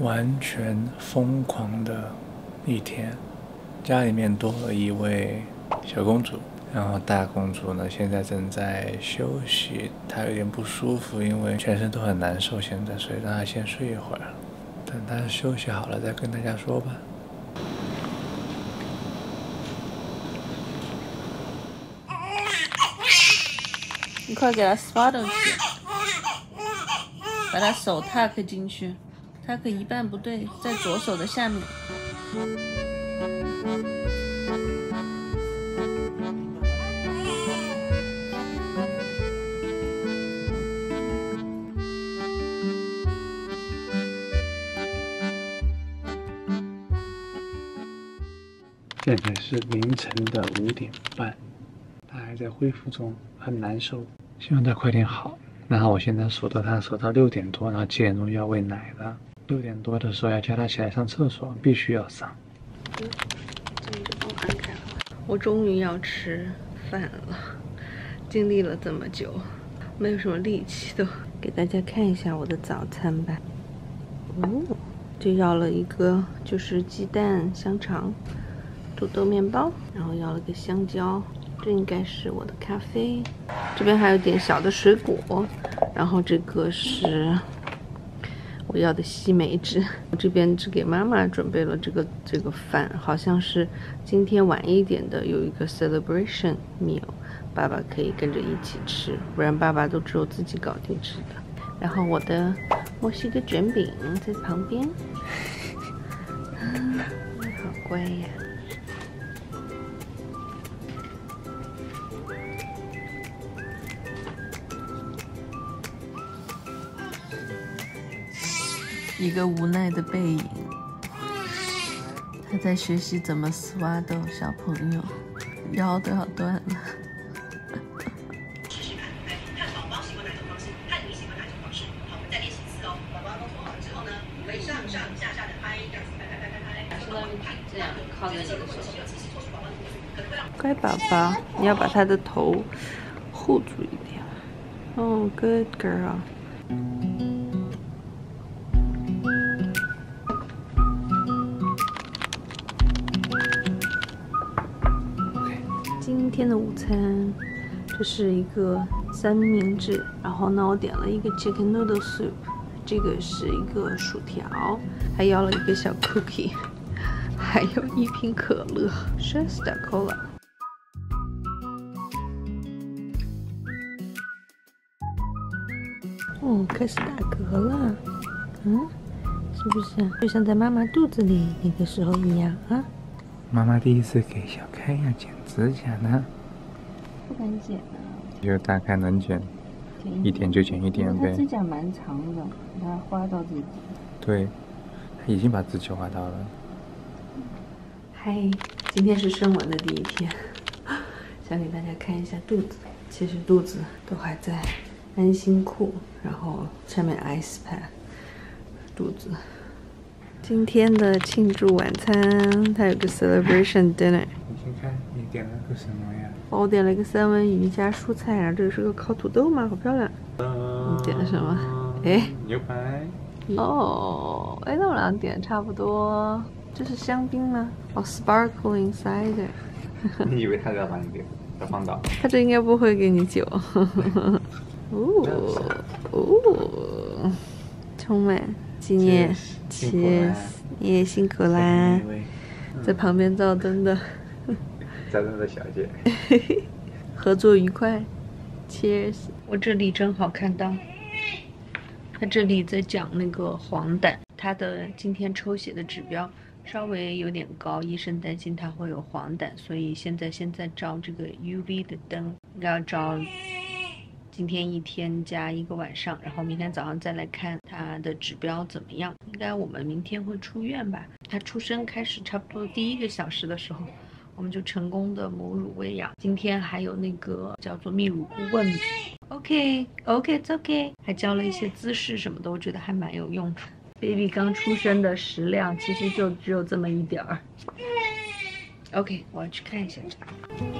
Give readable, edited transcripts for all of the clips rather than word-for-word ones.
完全疯狂的一天。家里面多了一位小公主，然后大公主呢现在正在休息，她有点不舒服，因为全身都很难受现在，所以让她先睡一会儿，等她休息好了再跟大家说吧。 你快给他刷上去，把他手 tuck 进去，tuck 一半不对，在左手的下面。 现在是凌晨的5点半，他还在恢复中，很难受，希望他快点好。然后我现在守到6点多，然后7点钟要喂奶了。6点多的时候要叫他起来上厕所，必须要上。 这个帮我按开了。我终于要吃饭了，经历了这么久，没有什么力气都。给大家看一下我的早餐吧。哦，就要了一个就是鸡蛋香肠。土豆面包，然后要了个香蕉，这应该是我的咖啡。这边还有点小的水果，然后这个是我要的西梅汁。我这边只给妈妈准备了这个饭，好像是今天晚一点的有一个 celebration meal， 爸爸可以跟着一起吃，不然爸爸都只有自己搞定吃的。然后我的墨西哥卷饼在旁边，好乖呀。一个无奈的背影，他在学习怎么刷豆，小朋友腰都要断了。 试试看，看宝宝喜欢哪种方式，看你喜欢哪种方式。好，我们再练习一次哦。宝宝都做好了之后呢，可以上上下下的拍，这样子拍。 这样靠在你的手上。乖宝宝，你要把他的头护住一点。Oh, good girl.今天的午餐，这是一个三明治，然后呢，我点了一个 chicken noodle soup， 这个是一个薯条，还要了一个小 cookie， 还有一瓶可乐 ，Shasta Cola。哦，开始打嗝了，是不是就像在妈妈肚子里那个时候一样啊？ 妈妈第一次给小开呀剪指甲呢， 不敢剪啊， 就大概能剪一点就剪一点呗。 他指甲蛮长的，他刮到自己。 对，他已经把指甲刮到了。 嗨，今天是生完的第一天，想给大家看一下肚子。其实肚子都还在安心裤，然后下面 ice pad， 肚子。今天的庆祝晚餐，它有个 celebration dinner。 你先看，你点了个什么呀？ 我点了一个三文鱼加蔬菜，然后这个是个烤土豆吗？好漂亮。你点的什么？哎， 牛排。 哦，哎，那我俩点的差不多。这是香槟吗？哦 ，sparkling cider。 你以为他要把你给放倒？ 他这应该不会给你酒。哦，充满纪念。Cheers， 你也辛苦啦，在旁边照灯的， 照灯的小姐， 合作愉快。Cheers， 我这里正好看到，他这里在讲那个黄疸，他的今天抽血的指标稍微有点高，医生担心他会有黄疸，所以现在照这个 UV 的灯，应该要照今天一天加一个晚上，然后明天早上再来看他的指标怎么样。应该我们明天会出院吧。他出生开始差不多第1个小时的时候，我们就成功的母乳喂养。今天还有那个叫做泌乳顾问 ，OK，it's OK， 还教了一些姿势什么的，我觉得还蛮有用的。baby 刚出生的食量其实就只有这么一点儿。OK， 我要去看一下这个。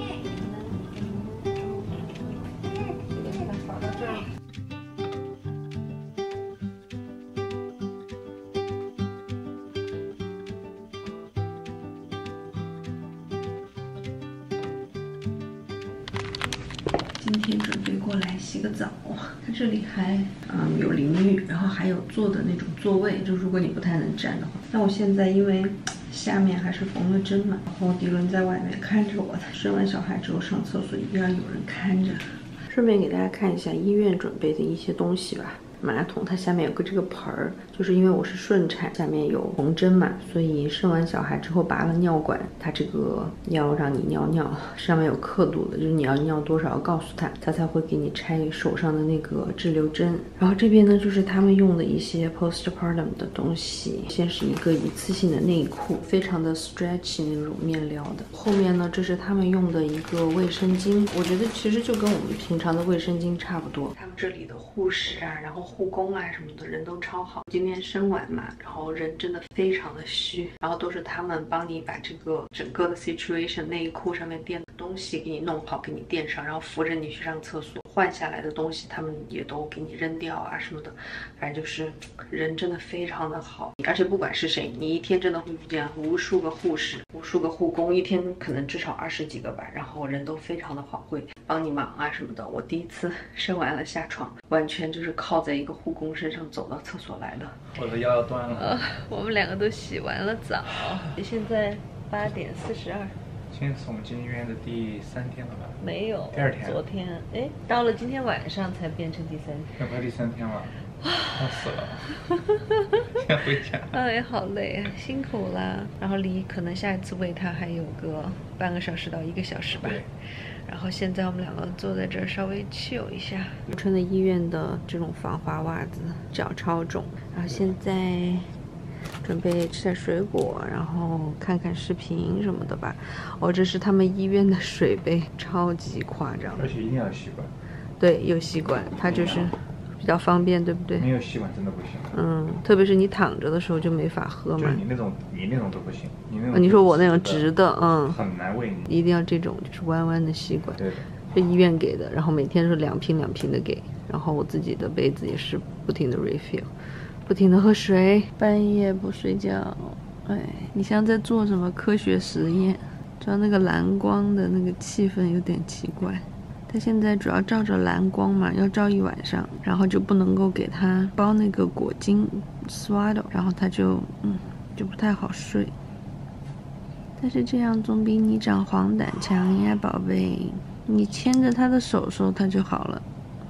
今天准备过来洗个澡。它这里还有淋浴，然后还有坐的那种座位，就如果你不太能站的话。那我现在因为下面还是缝了针嘛，然后迪伦在外面看着我的。生完小孩之后上厕所一定要有人看着。顺便给大家看一下医院准备的一些东西吧。马桶它下面有个这个盆儿，就是因为我是顺产，下面有缝针嘛，所以生完小孩之后拔了尿管，它这个要让你尿尿，上面有刻度的，就是你要尿多少要告诉他，他才会给你拆手上的那个滞留针。然后这边呢就是他们用的一些 postpartum 的东西，先是一个一次性的内裤，非常的 stretchy 那种面料的。后面呢这是他们用的一个卫生巾，我觉得其实就跟我们平常的卫生巾差不多。他们这里的护士啊，然后护工啊什么的人都超好。今天生完嘛，然后人真的非常的虚，然后都是他们帮你把这个整个的 situation 内裤上面垫的东西给你弄好，给你垫上，然后扶着你去上厕所。换下来的东西他们也都给你扔掉啊什么的，反正就是人真的非常的好。而且不管是谁，你一天真的会遇见无数个护士、无数个护工，一天可能至少20几个吧，然后人都非常的好，会帮你忙啊什么的。我第一次生完了下床，完全就是靠在一个护工身上走到厕所来的。 我的腰要断了。 我们两个都洗完了澡，现在8点42。 今天是我们进医院的第3天了吧？ 没有， 第2天。 昨天，哎，到了今天晚上才变成第3天。 要不要第3天了？要死了！先回家。 哎，好累啊，辛苦啦。然后离可能下一次喂它还有个半个小时到1个小时吧。然后现在我们两个坐在这儿稍微chill一下。我穿的医院的这种防滑袜子，脚超肿。然后现在准备吃点水果，然后看看视频什么的吧。这是他们医院的水杯，超级夸张。 而且一定要有吸管。对， 有吸管，它就是比较方便，对不对？ 没有吸管真的不行。 特别是你躺着的时候就没法喝嘛。 就是你那种都不行， 你说我那种直的， 很难喂你。 一定要这种就是弯弯的吸管。 对的。 是医院给的，然后每天是2瓶2瓶的给，然后我自己的杯子也是不停的 refill。不停的喝水，半夜不睡觉，哎，你像在做什么科学实验？主要那个蓝光的那个气氛有点奇怪，它现在主要照着蓝光嘛，要照1晚上，然后就不能够给它包那个裹巾 swaddle， 然后它就不太好睡。但是这样总比你长黄疸强呀，宝贝，你牵着它的手它就好了。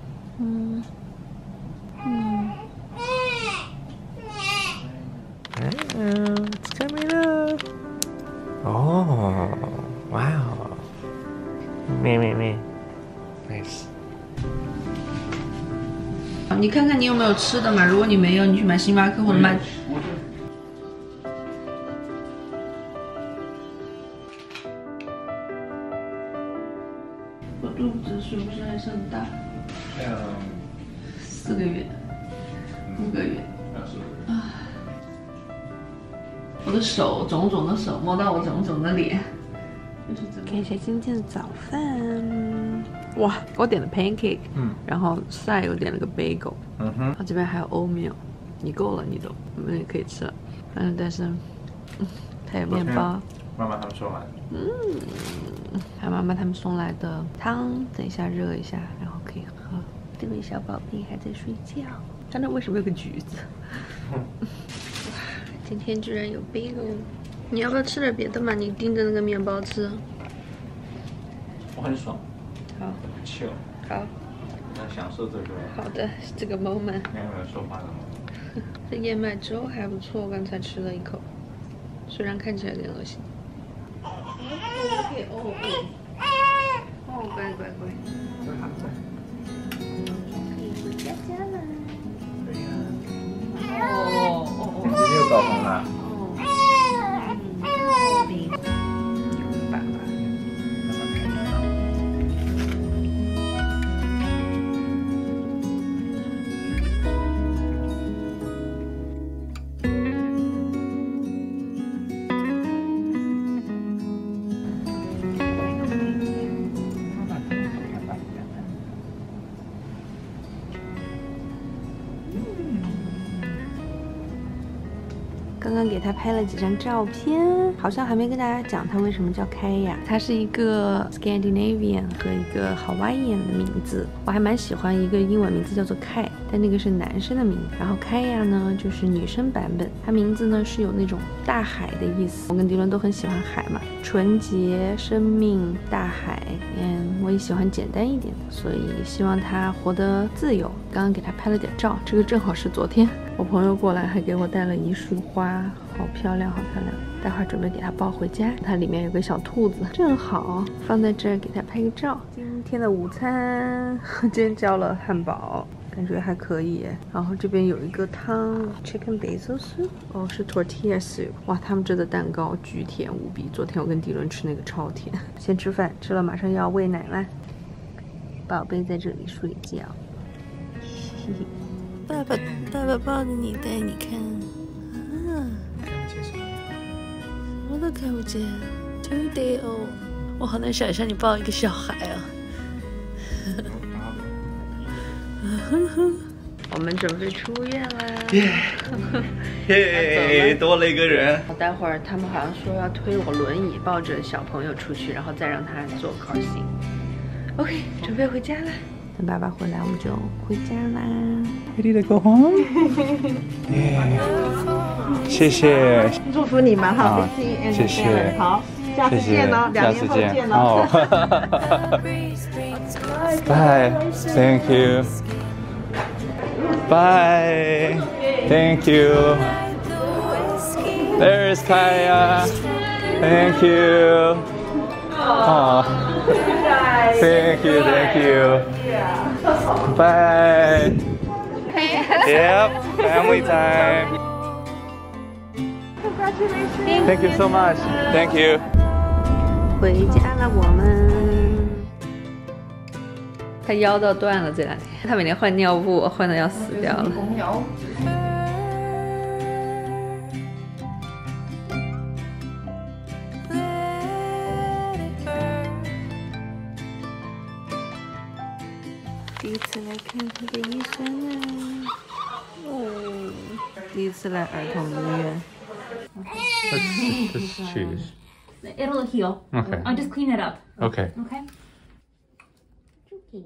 It's coming up. Oh, wow. Me. Nice. 你看看你有没有吃的嘛？如果你没有，你去买星巴克或者买。我肚子是不是还是很大？4个月，5个月。我的手肿肿的手，摸到我肿肿的脸，就是这个。看一下今天的早饭，哇，我点了 pancake，然后 side 我点了个 bagel，然后这边还有 oatmeal， 你够了，你都，我们也可以吃了，但是，还有面包。 妈妈他们送来的。 还有妈妈他们送来的汤，等一下热一下，然后可以喝。这位小宝贝还在睡觉，看到为什么有个橘子？今天居然有 bagel， 你要不要吃点别的嘛？你盯着那个面包吃。 我很爽。 好。 chill。 好。 那享受这个。 好的，这个 moment。 没有说话的吗？ 这燕麦粥还不错，我刚才吃了一口，虽然看起来有点恶心。乖。 真好乖。 可以回家了。 对呀。你这又搞红了。 刚刚给他拍了几张照片，好像还没跟大家讲他为什么叫开呀。他是一个 Scandinavian 和一个 Hawaiian 的名字，我还蛮喜欢一个英文名字叫做凯，但那个是男生的名字。然后开呀呢就是女生版本，他名字呢是有那种大海的意思。我跟迪伦都很喜欢海嘛，纯洁、生命、大海。我也喜欢简单一点的，所以希望他活得自由。刚刚给他拍了点照，这个正好是昨天我朋友过来还给我带了一束花，好漂亮好漂亮，待会儿准备给他抱回家。它里面有个小兔子，正好放在这儿给他拍个照。今天的午餐今天叫了汉堡，感觉还可以耶。然后这边有一个汤 chicken basil soup， 哦是 tortilla soup。哇，他们这的蛋糕巨甜无比，昨天我跟迪伦吃那个超甜。先吃饭，吃了马上要喂奶啦。宝贝在这里睡觉，爸爸抱着你带你看啊， 看不见什么？ 什么都看不见。2-day old， 我好难想象你抱一个小孩啊。我们准备出院啦！ 耶，多了一个人。 待会儿他们好像说要推我轮椅，抱着小朋友出去，然后再让他坐 car seat。OK， 准备回家啦。等爸爸回来，我们就回家啦。 Ready to go home？ 谢谢， 祝福你们哈， 谢谢， 好，下次见喽，2年后见喽。 Bye. Thank you. Bye. Thank you. There's Kaya. Thank you. Oh. Thank you. Thank you. Bye. Yep. Family time. Thank you so much. Thank you. 回家了，我们。他腰都断了，这2天他每天换尿布，换的要死掉了。第一次来看他的医生啊，第一次来儿童医院。 Let's choose. It'll heal. Okay. I'll just clean it up. Okay. Okay. You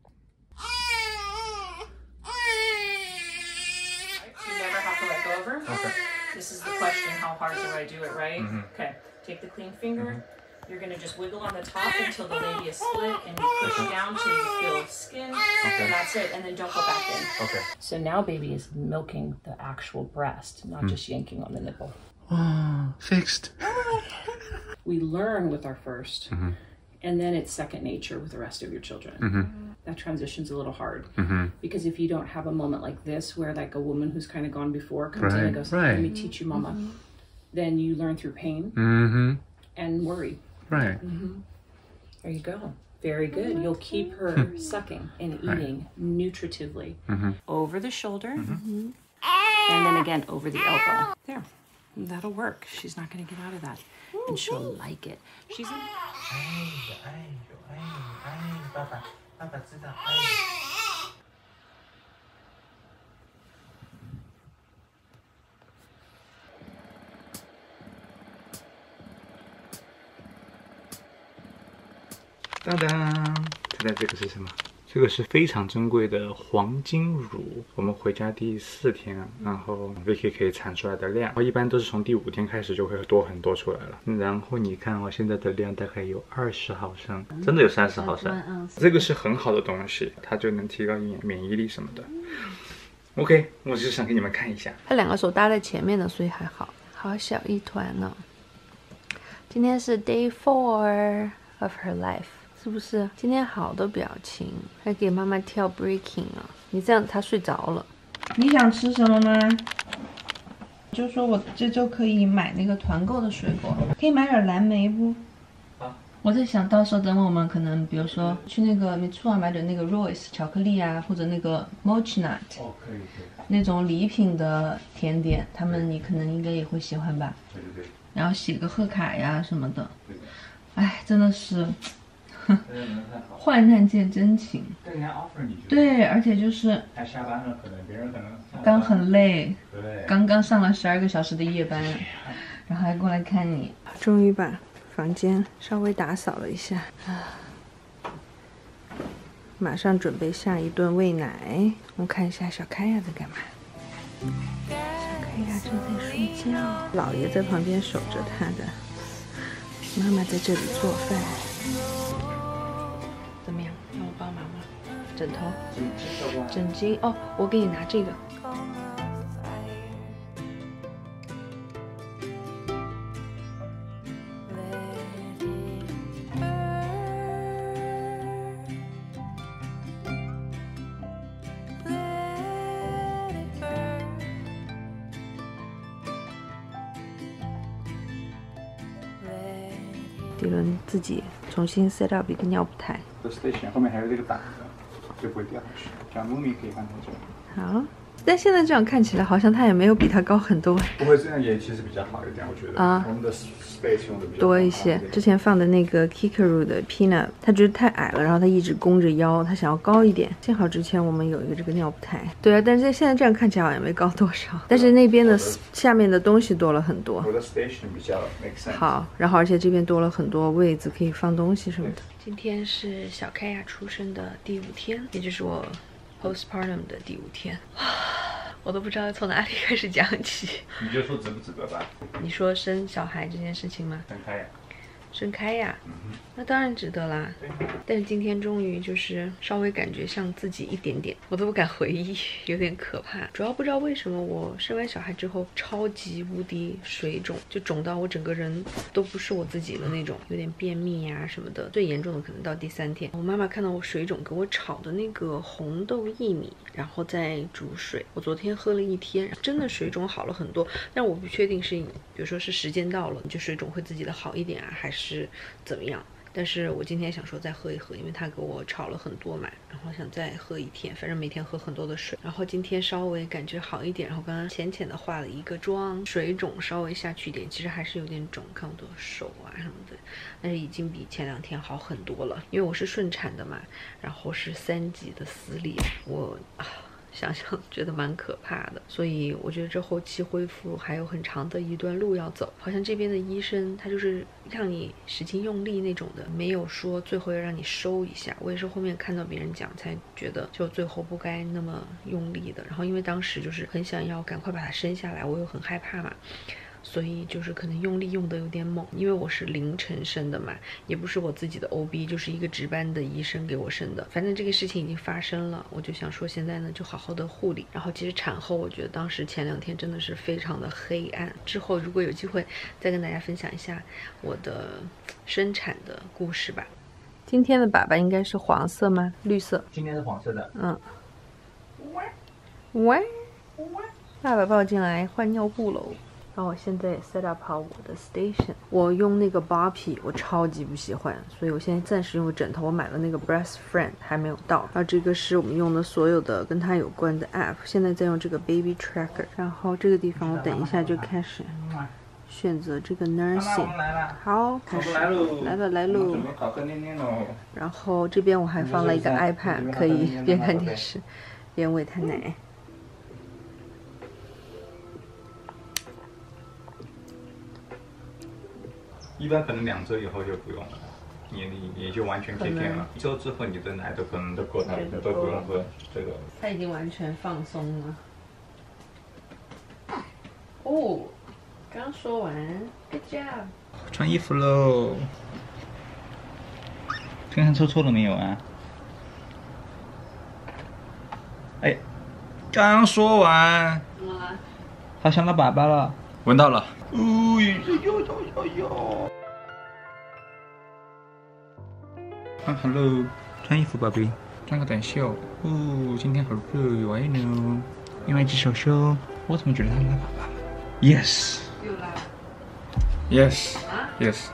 never have to let go of her. Okay. This is the question, how hard do I do it, right? Okay, take the clean finger. You're going to just wiggle on the top until the labia is split, and you push down till you feel skin, and that's it, and then don't go back in. Okay. So now baby is milking the actual breast, not just yanking on the nipple. Oh, fixed. We learn with our first, and then it's second nature with the rest of your children. That transition's a little hard, because if you don't have a moment like this where like a woman who's kind of gone before comes in and goes, let me teach you mama, then you learn through pain and worry. Right. There you go. Very good. You'll keep her sucking and eating nutritively. Over the shoulder, and then again over the elbow. There. That'll work. She's not going to get out of that. And she'll like it. She's in... 爸爸知道。当当，猜猜这个是什么？这个是非常珍贵的黄金乳。我们回家第4天，然后 Vicky 可以产出来的量，一般都是从第5天开始就会多很多出来了。然后你看我现在的量大概有20毫升，真的有30毫升。这个是很好的东西，它就能提高免疫力什么的。OK， 我只是想给你们看一下。 他2个手搭在前面的，所以还好。好小一团呢。今天是 Day 4 of her life。是不是今天好多表情，还给妈妈跳 breaking 啊？你这样她睡着了。你想吃什么吗？就说我这周可以买那个团购的水果，可以买点蓝莓不？我在想到时候等我们可能比如说去那个美处啊买点那个 Royce 巧克力啊，或者那个 Mochi Nut， 可以。 那种礼品的甜点，他们你可能应该也会喜欢吧？对。然后写个贺卡呀什么的。哎，真的是。 患难见真情。 对，人家 offer 你。 对，而且就是他下班了，可能别人可能刚很累， 对， 刚刚上了12个小时的夜班，然后还过来看你。终于把房间稍微打扫了一下，马上准备下一顿喂奶。我们看一下小开亚在干嘛。小开亚正在睡觉，姥爷在旁边守着他的，妈妈在这里做饭。怎么样？让我帮忙吗？枕头、枕巾哦，我给你拿这个。迪伦自己重新 set up 一个尿布台。 station 后面还有这个挡的，就不会掉下去。这样 Mumi 可以放在这里。 好，但现在这样看起来好像它也没有比它高很多。 不会，这样也其实比较好一点，我觉得。啊，我们的 space 用的比较多一些。之前放的那个 Kikaru 的 Peanut， 他觉得太矮了，然后他一直弓着腰，他想要高一点。幸好之前我们有一个这个尿布台。对啊，但是现在这样看起来好像也没高多少。但是那边的下面的东西多了很多。 我的 station 比较 make sense。 好，然后而且这边多了很多位子可以放东西什么的。今天是小开亚出生的第5天，也就是我 postpartum 的第5天。我都不知道从哪里开始讲起。 你就说值不值得吧？ 你说生小孩这件事情吗？生开呀，那当然值得啦。但是今天终于就是稍微感觉像自己一点点，我都不敢回忆，有点可怕。主要不知道为什么我生完小孩之后超级无敌水肿，就肿到我整个人都不是我自己的那种，有点便秘呀什么的。最严重的可能到第3天，我妈妈看到我水肿，给我炒的那个红豆薏米，然后再煮水。我昨天喝了1天，真的水肿好了很多。但我不确定是，比如说是时间到了，就水肿会自己的好一点啊，还是怎么样？但是我今天想说再喝一喝，因为他给我炒了很多嘛，然后想再喝1天，反正每天喝很多的水。然后今天稍微感觉好一点，然后刚刚浅浅的化了一个妆，水肿稍微下去一点，其实还是有点肿，看我的手啊什么的，但是已经比前2天好很多了。因为我是顺产的嘛，然后是3级的撕裂，我想想觉得蛮可怕的，所以我觉得这后期恢复还有很长的一段路要走。好像这边的医生他就是让你使劲用力那种的，没有说最后要让你收一下。我也是后面看到别人讲才觉得就最后不该那么用力的。然后因为当时就是很想要赶快把它生下来，我又很害怕嘛，所以就是可能用力用的有点猛。因为我是凌晨生的嘛，也不是我自己的 OB， 就是一个值班的医生给我生的。反正这个事情已经发生了，我就想说现在呢就好好的护理。然后其实产后我觉得当时前2天真的是非常的黑暗，之后如果有机会再跟大家分享一下我的生产的故事吧。今天的粑粑应该是黄色吗？绿色。 今天是黄色的。 喂，爸爸抱进来换尿布喽。然后我现在也 set up 好我的 station。我用那个 Boppy 我超级不喜欢，所以我现在暂时用个枕头。我买了那个 Breast Friend 还没有到。然后这个是我们用的所有的跟它有关的 app。现在在用这个 Baby Tracker。然后这个地方我等一下就开始选择这个 nursing。好，开始来喽。然后这边我还放了一个 iPad， 可以边看电视边喂他奶。 一般可能2周以后就不用了，你就完全 kick in 了。1周之后你的奶都可能都够大，都不用喝这个。 他已经完全放松了。哦，刚说完 ，Good job。 穿衣服喽，看看抽错了没有啊？哎，刚说完。 怎么了？ 好想拉粑粑了。闻到了。哟。Hello， 穿衣服，宝贝，穿个短袖。哦，今天好热哟 ，I know。另外一只手手，我怎么觉得他拉粑粑了 ？Yes。 又拉。 Yes。 啊 Yes。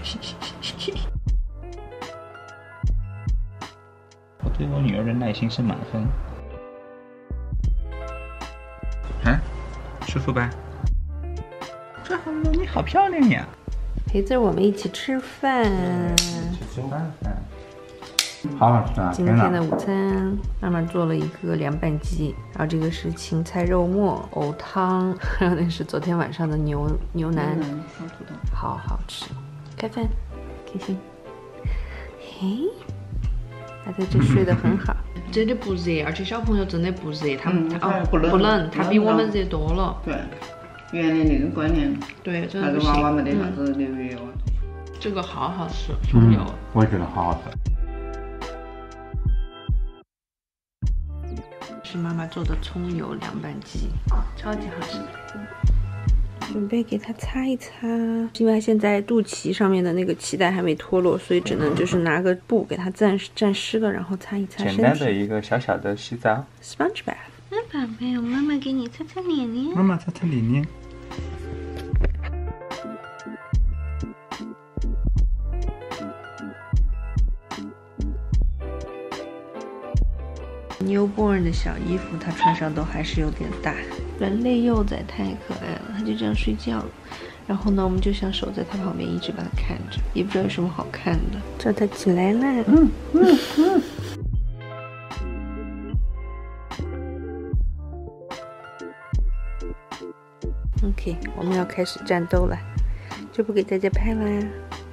我对我女儿的耐心是满分。啊，舒服吧？这好了，你好漂亮呀！ 陪着我们一起吃饭。 吃饭。 好好吃啊！ 今天的午餐，妈妈做了一个凉拌鸡，然后这个是芹菜肉末、藕汤，然后那是昨天晚上的牛腩，好好吃。开饭，开心。嘿，他在这睡得很好。真的不热，而且小朋友真的不热，他们不冷，他比我们热多了。 对，原来那个观念， 对，真的那不行。 个娃娃没得啥子流血哦。 这个好好吃，葱油。 我也觉得好好吃。 是妈妈做的葱油凉拌鸡，超级好吃。准备给它擦一擦，因为现在肚脐上面的那个脐带还没脱落，所以只能就是拿个布给它蘸湿了，然后擦一擦身体。 简单的一个小小的洗澡。 Sponge bath。宝贝，我妈妈给你擦擦脸脸。 妈妈擦擦脸脸。 Newborn 的小衣服，她穿上都还是有点大。人类幼崽太可爱了，它就这样睡觉了。然后呢，我们就想守在它旁边，一直把它看着，也不知道有什么好看的。叫它起来啦！OK， 我们要开始战斗了，就不给大家拍啦。